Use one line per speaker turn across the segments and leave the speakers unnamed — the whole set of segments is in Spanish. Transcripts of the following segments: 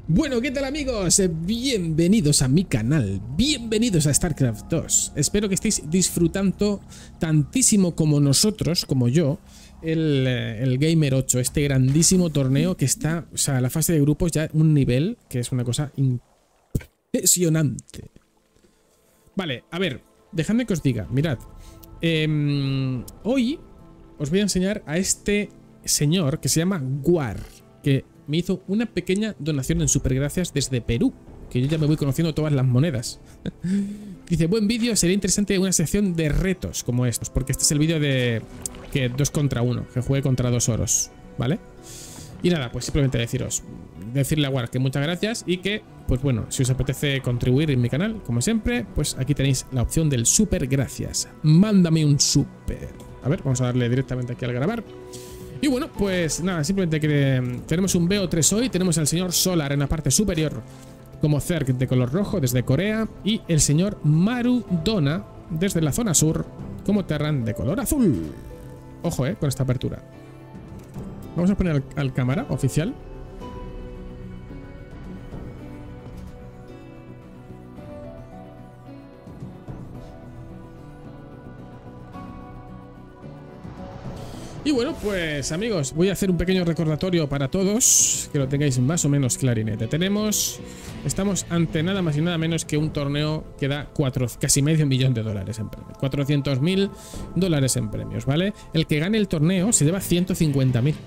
Bueno, ¿qué tal amigos? Bienvenidos a mi canal, bienvenidos a StarCraft 2. Espero que estéis disfrutando tantísimo como nosotros, como yo, el Gamer 8, este grandísimo torneo que está, o sea, la fase de grupos ya un nivel que es una cosa impresionante. Vale, a ver, dejadme que os diga, mirad, hoy os voy a enseñar a este señor que se llama War, que me hizo una pequeña donación en supergracias desde Perú, que yo ya me voy conociendo todas las monedas. Dice, buen vídeo, sería interesante una sección de retos como estos, porque este es el vídeo de que 2 contra 1, que juegue contra 2 oros, ¿vale? Y nada, pues simplemente decirle a War que muchas gracias y que, pues bueno, si os apetece contribuir en mi canal, como siempre, pues aquí tenéis la opción del super gracias. Mándame un super. A ver, vamos a darle directamente aquí al grabar. Y bueno, pues nada, simplemente que tenemos un BO3 hoy, tenemos al señor Solar en la parte superior como Zerg de color rojo desde Corea y el señor Marudona desde la zona sur como Terran de color azul. Ojo, con esta apertura. Vamos a poner al cámara oficial. Y bueno, pues amigos, voy a hacer un pequeño recordatorio para todos, que lo tengáis más o menos clarinete. Estamos ante nada más y nada menos que un torneo que da casi medio millón de dólares en premios. 400.000 en premios, ¿vale? El que gane el torneo se lleva 150.000.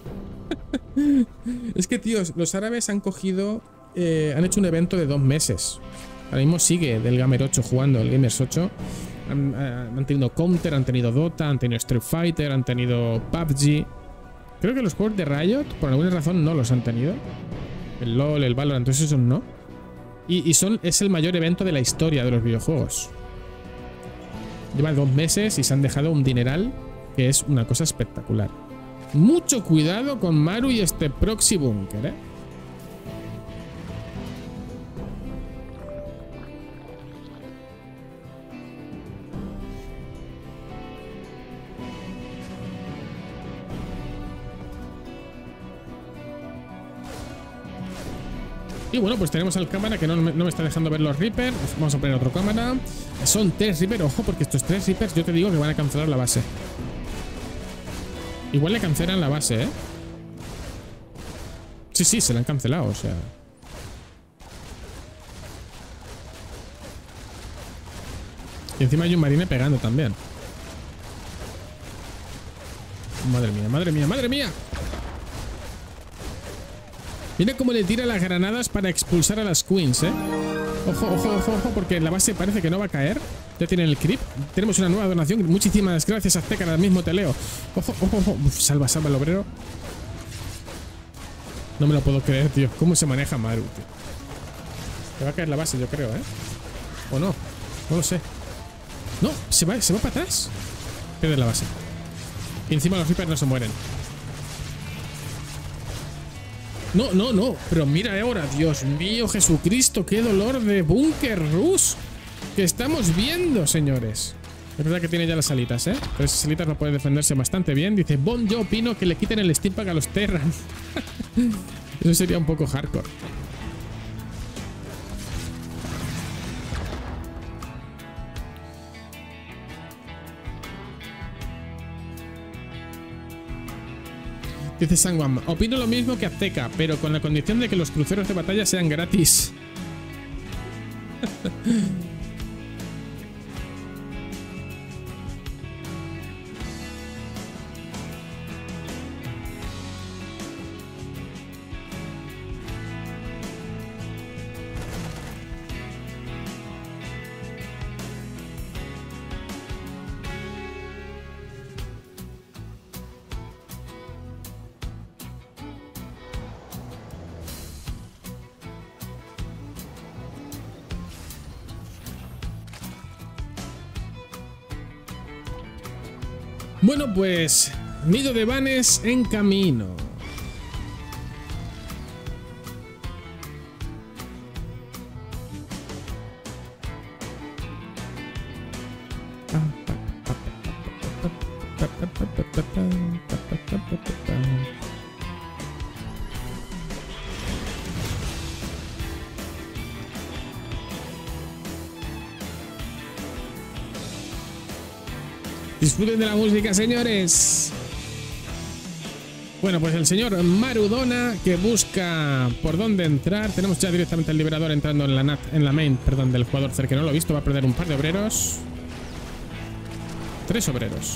Es que, tíos, los árabes han cogido... han hecho un evento de 2 meses. Ahora mismo sigue del Gamer 8 jugando, el Gamers 8. Han tenido Counter, han tenido Dota, han tenido Street Fighter, han tenido PUBG. Creo que los juegos de Riot, por alguna razón, no los han tenido. El LoL, el Valorant, entonces esos no. Es el mayor evento de la historia de los videojuegos. Lleva 2 meses y se han dejado un dineral que es una cosa espectacular. Mucho cuidado con Maru y este proxy bunker, ¿eh? Y bueno, pues tenemos al cámara que no me está dejando ver los Reapers. Vamos a poner otro cámara. Son 3 Reapers. Ojo, porque estos 3 Reapers yo te digo que van a cancelar la base. Igual le cancelan la base, ¿eh? Sí, se la han cancelado, o sea... Y encima hay un marine pegando también. Madre mía, madre mía, madre mía. Mira cómo le tira las granadas para expulsar a las queens, ¿eh? Ojo, ojo, ojo, ojo, porque la base parece que no va a caer. Ya tienen el creep. Tenemos una nueva donación. Muchísimas gracias, Azteca. Ahora mismo te leo. Ojo, ojo, ojo. Uf, salva el obrero. No me lo puedo creer, tío. ¿Cómo se maneja Maru, tío? Se va a caer la base, yo creo, ¿eh? ¿O no? No lo sé. No, se va para atrás. Pierde la base. Y encima los Reapers no se mueren. No, no, no. Pero mira ahora, Dios mío, Jesucristo, qué dolor de búnker Rus que estamos viendo, señores. Es verdad que tiene ya las alitas, ¿eh? Pero esas alitas no pueden defenderse bastante bien. Dice, yo opino que le quiten el steampack a los Terran. Eso sería un poco hardcore. Dice Sangwam, opino lo mismo que Azteca, pero con la condición de que los cruceros de batalla sean gratis. Bueno, pues nido de Vanes en camino. Disfruten de la música, señores. Bueno, pues el señor Marudona, que busca por dónde entrar. Tenemos ya directamente el liberador entrando en la main, perdón, del jugador Zerg, que no lo he visto. Va a perder un par de obreros. 3 obreros.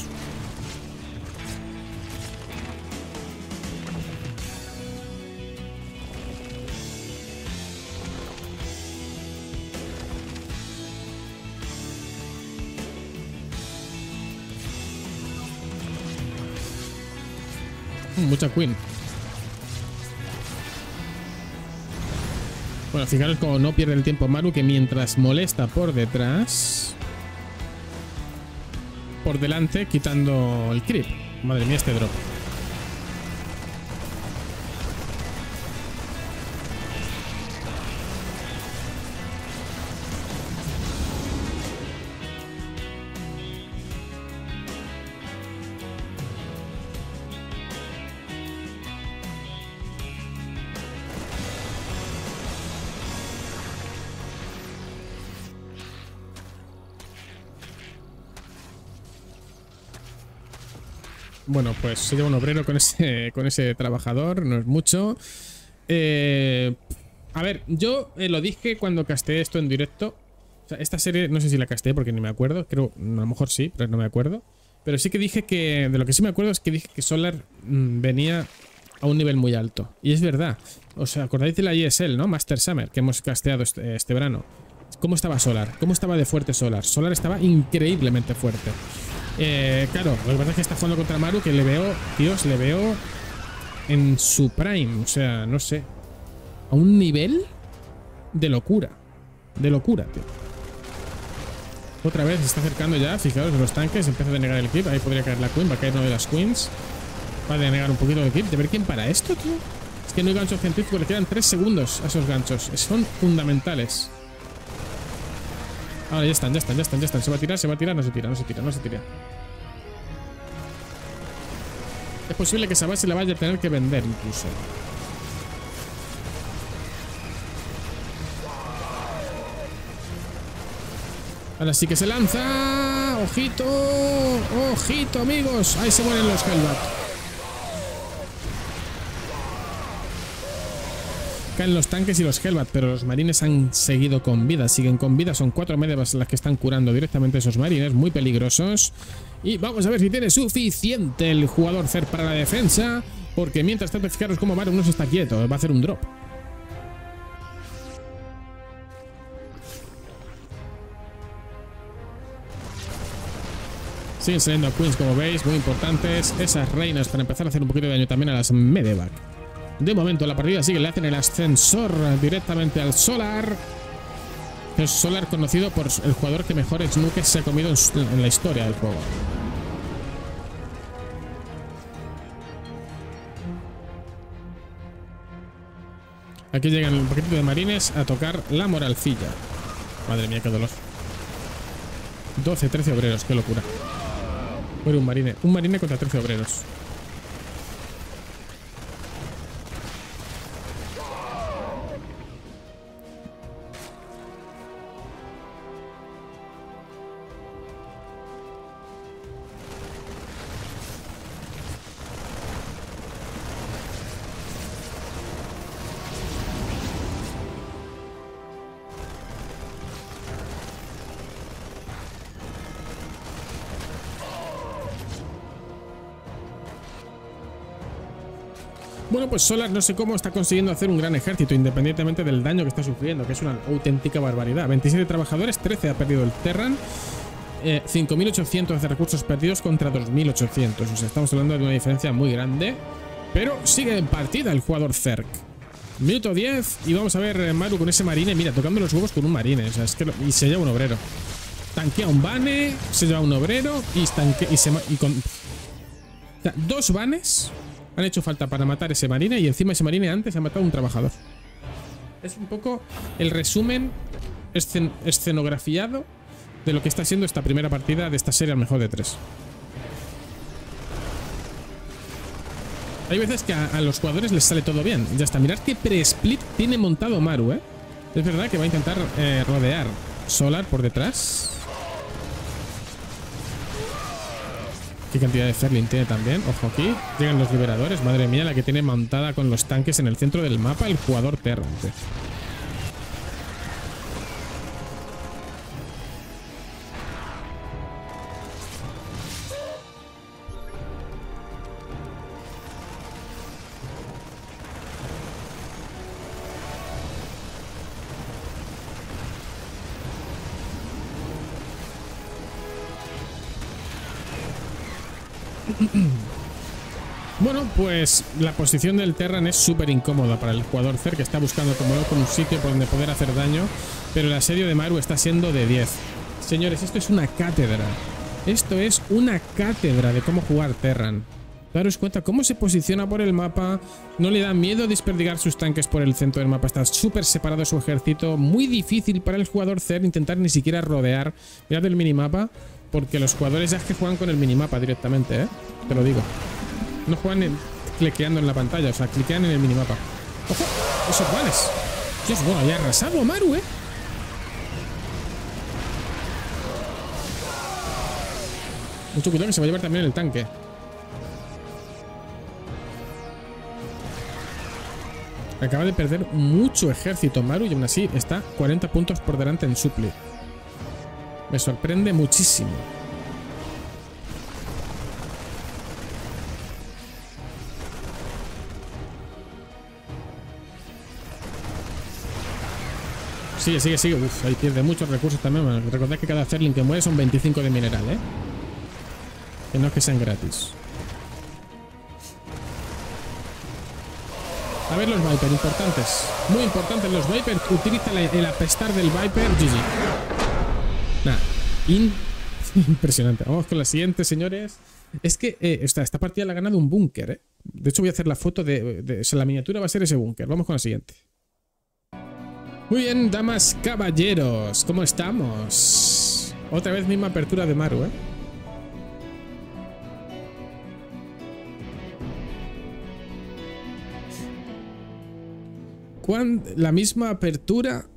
Mucha Queen. Bueno, fijaros como no pierde el tiempo Maru, que mientras molesta por detrás, por delante, quitando el creep. Madre mía, este drop. Bueno, pues se lleva un obrero con ese trabajador, no es mucho. A ver, yo lo dije cuando casteé esto en directo. O sea, esta serie, no sé si la casteé porque ni me acuerdo. Creo, a lo mejor sí, pero no me acuerdo. Pero sí que dije que, de lo que sí me acuerdo es que dije que Solar venía a un nivel muy alto. Y es verdad. O sea, acordáis de la ESL, ¿no? Master Summer, que hemos casteado este verano. ¿Cómo estaba Solar? ¿Cómo estaba de fuerte Solar? Solar estaba increíblemente fuerte. Claro, lo que pasa es que está jugando contra Maru, que le veo, tíos, le veo en su prime. O sea, no sé. A un nivel de locura. De locura, tío. Otra vez se está acercando ya, fijaos, los tanques. Empieza a denegar el equip. Ahí podría caer la Queen, va a caer una de las Queens. Va a denegar un poquito el equip. De ver quién para esto, tío. Es que no hay gancho científico, le quedan 3 segundos a esos ganchos. Son fundamentales. Ahora ya están. Se va a tirar, no se tira. Es posible que esa base la vaya a tener que vender incluso. Ahora sí que se lanza. ¡Ojito! ¡Ojito, amigos! Ahí se mueren los Hellbat. Caen los tanques y los Hellbat, pero los marines han seguido con vida. Siguen con vida. Son 4 medias las que están curando directamente esos marines. Muy peligrosos. Y vamos a ver si tiene suficiente el jugador Zerg para la defensa. Porque mientras tanto, fijaros cómo Maru no se está quieto. Va a hacer un drop. Siguen saliendo Queens, como veis, muy importantes. Esas reinas para empezar a hacer un poquito de daño también a las Medevac. De momento la partida sigue, le hacen el ascensor directamente al Solar. Es Solar conocido por el jugador que mejor snukes se ha comido en la historia del juego. Aquí llegan un poquito de marines a tocar la moralcilla. Madre mía, qué dolor. 12, 13 obreros, qué locura. Muere un marine. Un marine contra 13 obreros. Bueno, pues Solar no sé cómo está consiguiendo hacer un gran ejército, independientemente del daño que está sufriendo, que es una auténtica barbaridad. 27 trabajadores, 13 ha perdido el Terran, 5.800 de recursos perdidos contra 2.800. O sea, estamos hablando de una diferencia muy grande, pero sigue en partida el jugador Zerg. Minuto 10 y vamos a ver Maru con ese marine, mira, tocando los huevos con un marine, o sea, es que y se lleva un obrero. Tanquea un bane, se lleva un obrero y con... O sea, 2 banes han hecho falta para matar ese marine y encima ese marine antes ha matado a un trabajador. Es un poco el resumen escenografiado de lo que está siendo esta primera partida de esta serie al mejor de 3. Hay veces que a los jugadores les sale todo bien. Ya está, mirad qué pre-split tiene montado Maru, ¿eh? Es verdad que va a intentar rodear Solar por detrás. qué cantidad de Ferlin tiene también. Ojo aquí. Llegan los liberadores. Madre mía, la que tiene montada con los tanques en el centro del mapa el jugador Terran. Bueno, pues la posición del Terran es súper incómoda para el jugador Cer, que está buscando como loco un sitio por donde poder hacer daño, pero el asedio de Maru está siendo de 10. Señores, esto es una cátedra. Esto es una cátedra de cómo jugar Terran. Daros cuenta cómo se posiciona por el mapa, no le da miedo desperdigar sus tanques por el centro del mapa, está súper separado su ejército, muy difícil para el jugador Cer intentar ni siquiera rodear. Mirad el minimapa, porque los jugadores ya es que juegan con el minimapa directamente, te lo digo. No juegan cliqueando en la pantalla, o sea, cliquean en el minimapa. ¡Ojo! ¡Esos guanes! Dios, bueno, ya ha arrasado Maru, Mucho cuidado que se va a llevar también el tanque. Acaba de perder mucho ejército Maru y aún así está 40 puntos por delante en Supply. Me sorprende muchísimo. Sigue. Uf, ahí pierde muchos recursos también. Bueno, recordad que cada Ferlin que muere son 25 de mineral, Que no es que sean gratis. A ver los Viper, importantes. Muy importantes los Viper. Utiliza el apestar del Viper. GG. Nada. Impresionante. Vamos con la siguiente, señores. Es que esta partida la ha ganado un búnker, De hecho, voy a hacer la foto o sea, la miniatura va a ser ese búnker. Vamos con la siguiente. Muy bien, damas, caballeros. ¿Cómo estamos? Otra vez misma apertura de Maru, La misma apertura.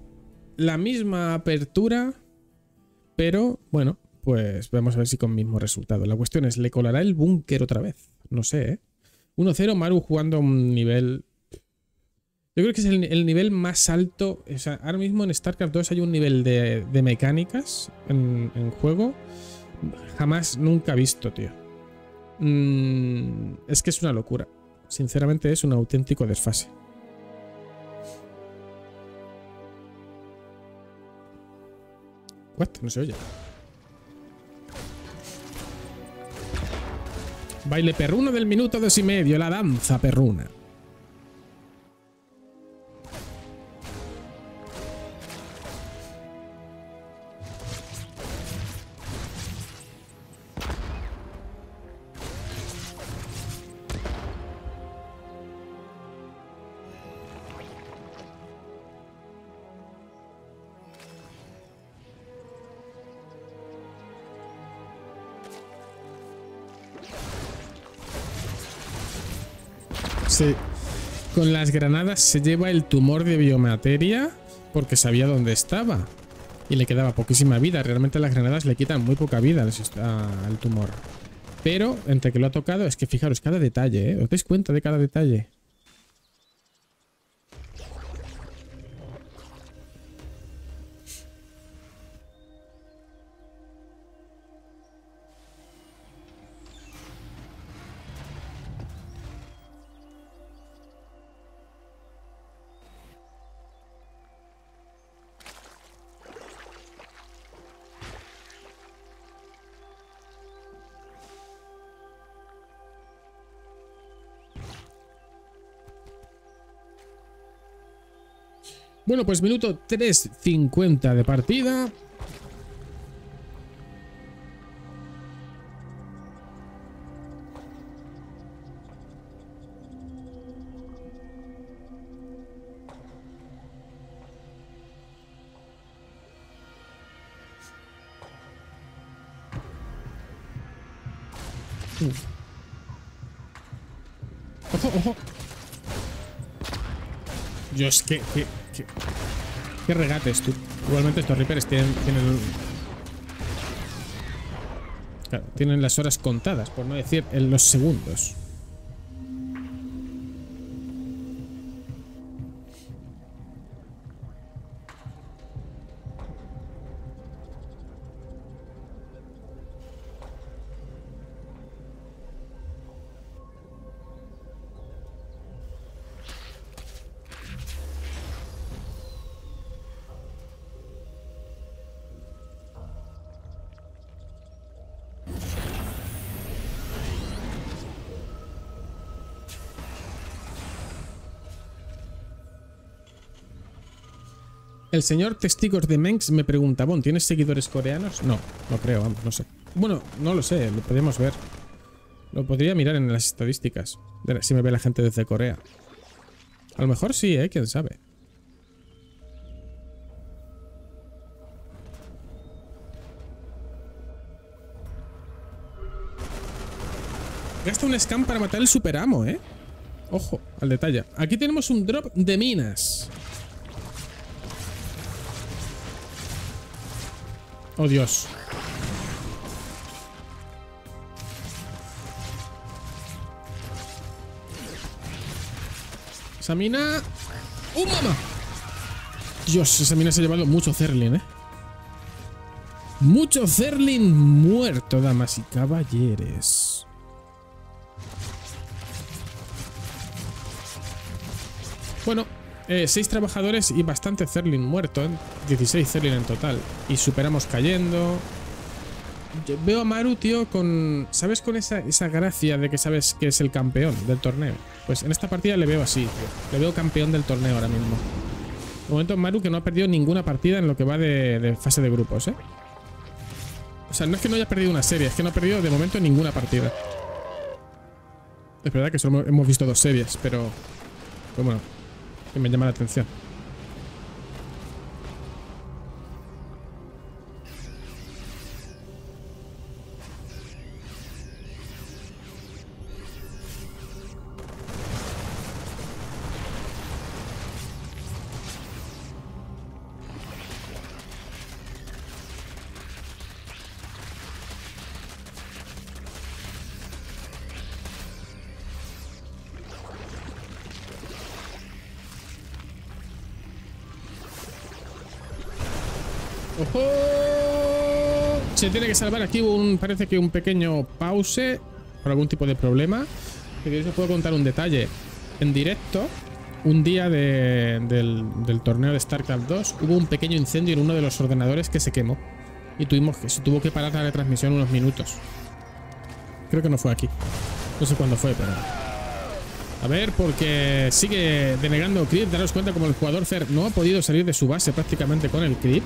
Pero, bueno, pues vamos a ver si con mismo resultado. La cuestión es, ¿le colará el búnker otra vez? No sé, 1-0, Maru jugando a un nivel... Yo creo que es el nivel más alto. O sea, ahora mismo en StarCraft 2 hay un nivel de mecánicas en juego nunca visto, tío. Es que es una locura. Sinceramente es un auténtico desfase. What? No se oye. Baile perruno del minuto 2,5. La danza perruna. Sí. Con las granadas se lleva el tumor de biomateria porque sabía dónde estaba y le quedaba poquísima vida. Realmente las granadas le quitan muy poca vida al tumor. Pero entre que lo ha tocado, es que fijaros cada detalle, ¿Os dais cuenta de cada detalle? Bueno, pues minuto 3:50 de partida. Ojo, ojo. Dios, qué regates tú. Igualmente estos Reapers tienen Claro, tienen las horas contadas, por no decir en los segundos. El señor Testigos de Mengs me pregunta, Bon, ¿tienes seguidores coreanos? No, no creo, vamos, no sé. Bueno, no lo sé, lo podríamos ver. Lo podría mirar en las estadísticas. Si me ve la gente desde Corea. A lo mejor sí, quién sabe. Gasta un scam para matar el superamo, Ojo al detalle. Aquí tenemos un drop de minas. Oh, Dios. Esa mina... ¡Oh, mamá! Dios, esa mina se ha llevado mucho Zerlin, Mucho Zerlin muerto, damas y caballeres. Bueno, 6 trabajadores y bastante Zerlin muerto, 16 Zerlin en total. Y superamos cayendo. Yo veo a Maru, tío, con... ¿Sabes? Con esa gracia de que sabes que es el campeón del torneo. Pues en esta partida le veo así, tío. Le veo campeón del torneo ahora mismo. De momento Maru que no ha perdido ninguna partida en lo que va de fase de grupos, O sea, no es que no haya perdido una serie, es que no ha perdido de momento ninguna partida. Es verdad que solo hemos visto 2 series, pero... Pues bueno, que me llama la atención. ¡Ojo! Se tiene que salvar aquí parece que un pequeño pause por algún tipo de problema. Que os puedo contar un detalle. En directo, un día del torneo de StarCraft 2, hubo un pequeño incendio en uno de los ordenadores que se quemó. Y se tuvo que parar la retransmisión unos minutos. Creo que no fue aquí. No sé cuándo fue, pero... A ver, porque sigue denegando creep. Daros cuenta como el jugador Fer no ha podido salir de su base prácticamente con el creep.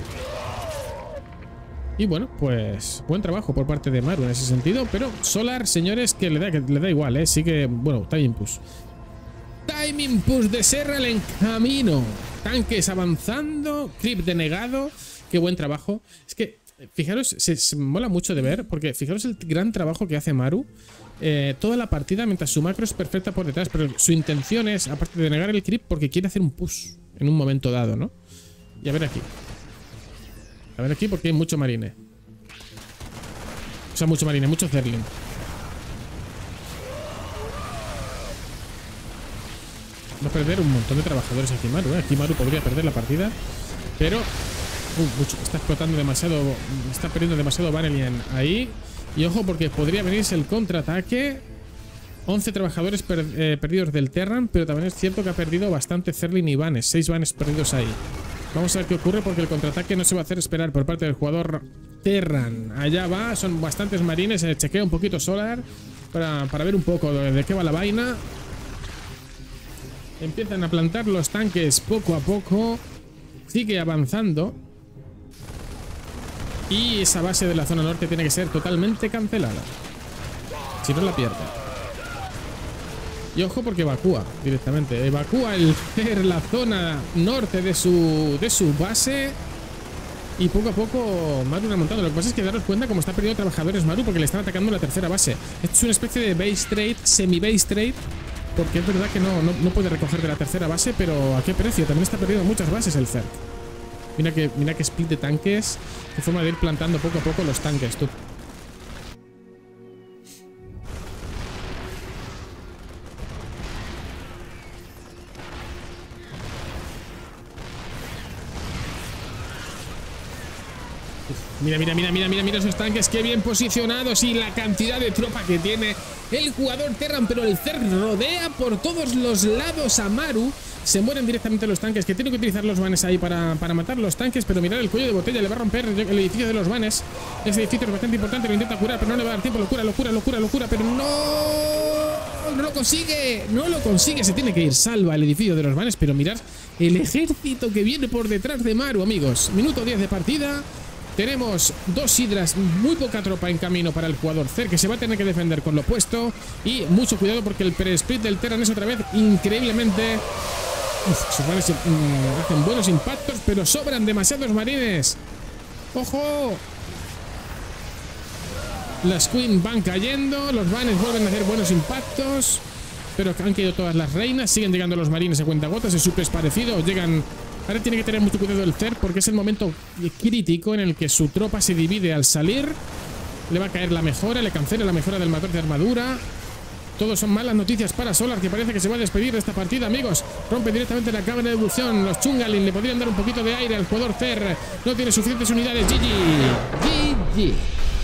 Y bueno, pues buen trabajo por parte de Maru en ese sentido. Pero Solar, señores, que le da igual, sigue, bueno, timing push. Timing push de Serral en camino. Tanques avanzando, creep denegado. Qué buen trabajo. Es que, fijaros, se mola mucho de ver, porque fijaros el gran trabajo que hace Maru. Toda la partida mientras su macro es perfecta por detrás, pero su intención es, aparte de negar el creep, porque quiere hacer un push en un momento dado, ¿no? Y a ver aquí. A ver aquí porque hay mucho marine. O sea, mucho marine, mucho Zerlin. Va a perder un montón de trabajadores aquí Maru, Aquí Maru podría perder la partida. Pero... está explotando demasiado... Está perdiendo demasiado Vanillin ahí. Y ojo porque podría venirse el contraataque. 11 trabajadores perdidos del Terran. Pero también es cierto que ha perdido bastante Zerlin y Vanes. 6 Vanes perdidos ahí. Vamos a ver qué ocurre porque el contraataque no se va a hacer esperar por parte del jugador Terran. Allá va, son bastantes marines. Chequea un poquito Solar para ver un poco de qué va la vaina. Empiezan a plantar los tanques poco a poco. Sigue avanzando. Y esa base de la zona norte tiene que ser totalmente cancelada. Si no la pierde. Y ojo porque evacúa directamente. Evacúa la zona norte de su base. Y poco a poco Maru remontando. Lo que pasa es que daros cuenta cómo está perdiendo trabajadores Maru porque le están atacando la tercera base. Esto es una especie de base trade, semi-base trade. Porque es verdad que no puede recoger de la tercera base, pero ¿a qué precio? También está perdiendo muchas bases el Zerg. Mira que split de tanques. Qué forma de ir plantando poco a poco los tanques, tú. Mira, mira, mira, mira, mira, mira esos tanques, qué bien posicionados y la cantidad de tropa que tiene el jugador Terran, pero el Zerg rodea por todos los lados a Maru. Se mueren directamente los tanques, que tienen que utilizar los vanes ahí para matar los tanques, pero mirad el cuello de botella, le va a romper el edificio de los vanes. Ese edificio es bastante importante, lo intenta curar, pero no le va a dar tiempo, locura, locura, locura, locura, pero no lo consigue, no lo consigue, se tiene que ir, salva el edificio de los vanes, pero mirad el ejército que viene por detrás de Maru, amigos. Minuto 10 de partida. Tenemos dos hidras, muy poca tropa en camino para el jugador Zerg, que se va a tener que defender con lo opuesto. Y mucho cuidado porque el pre-split del Terran es otra vez increíblemente... Sus vanes hacen buenos impactos, pero sobran demasiados marines. ¡Ojo! Las Queen van cayendo, los vanes vuelven a hacer buenos impactos, pero han caído todas las reinas. Siguen llegando los marines a cuentagotas, es súper parecido, llegan... Ahora tiene que tener mucho cuidado el Zerg porque es el momento crítico en el que su tropa se divide al salir. Le va a caer la mejora, le cancela la mejora del motor de armadura. Todos son malas noticias para Solar, que parece que se va a despedir de esta partida, amigos. Rompe directamente la cámara de evolución. Los Chungalin le podrían dar un poquito de aire al jugador Zerg. No tiene suficientes unidades. GG. GG.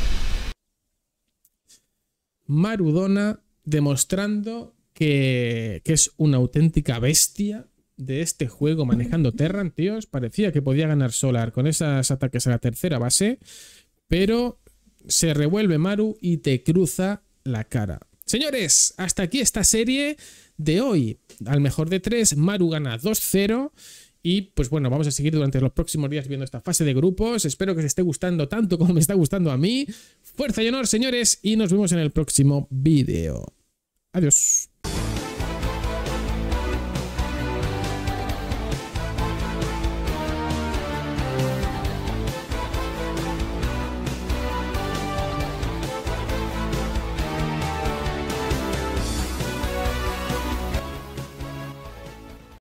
Marudona demostrando que es una auténtica bestia de este juego manejando Terran, tíos. Parecía que podía ganar Solar con esos ataques a la tercera base, pero se revuelve Maru y te cruza la cara. Señores, hasta aquí esta serie de hoy. Al mejor de 3, Maru gana 2-0. Y pues bueno, vamos a seguir durante los próximos días viendo esta fase de grupos. Espero que os esté gustando tanto como me está gustando a mí. Fuerza y honor, señores, y nos vemos en el próximo vídeo. Adiós.